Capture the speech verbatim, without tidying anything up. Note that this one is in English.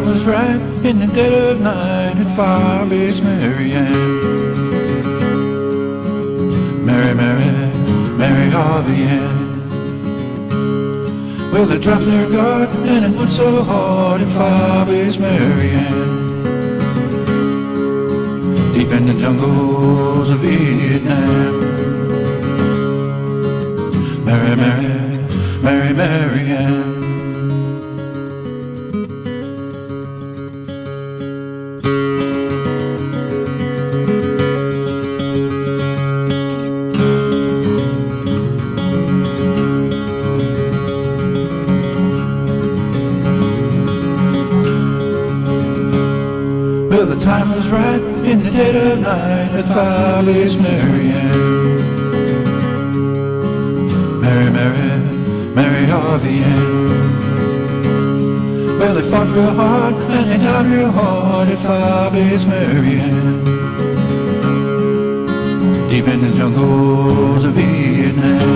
time was right in the dead of night at Firebase Marianne. Mary, Mary, Mary Harvey Ann. Well, they dropped their guard and it went so hard at Firebase Marianne. Deep in the jungles of Vietnam. Mary, Mary, Mary, Marianne. Well, the time was right in the dead of night at Firebase Marianne. Mary, Mary, Mary Harvey Ann. Well, they fought real hard and they died real hard at Firebase Marianne. Deep in the jungles of Vietnam.